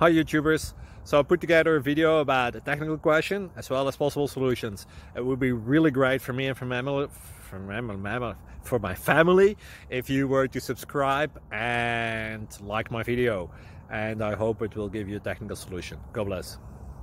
Hi YouTubers, so I put together a video about a technical question as well as possible solutions. It would be really great for me and for my family if you were to subscribe and like my video, and I hope it will give you a technical solution. God bless.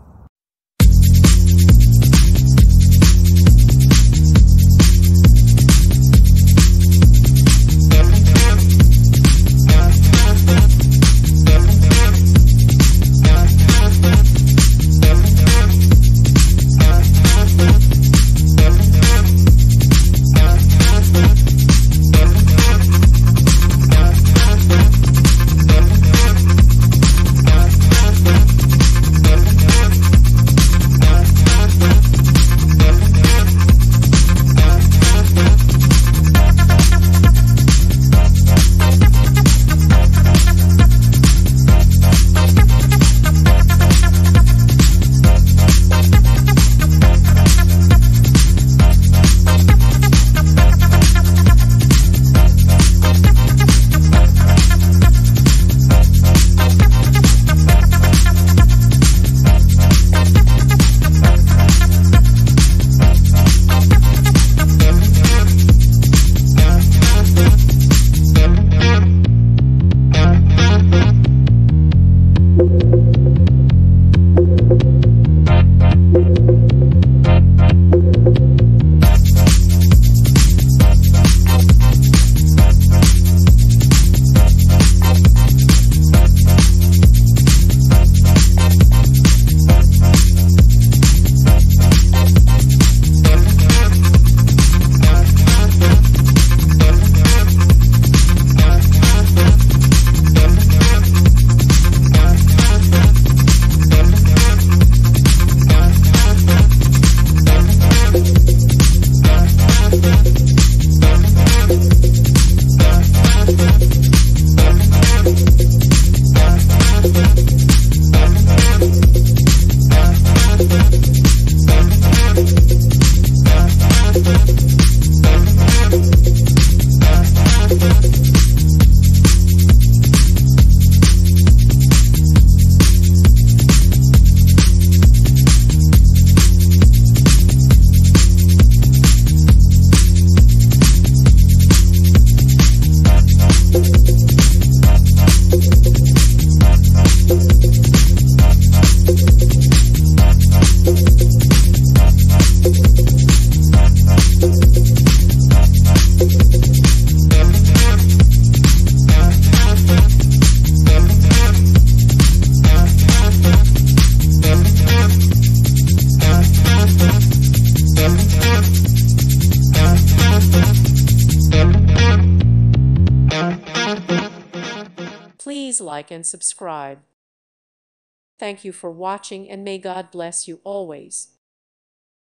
Please like and subscribe. Thank you for watching, and may God bless you always.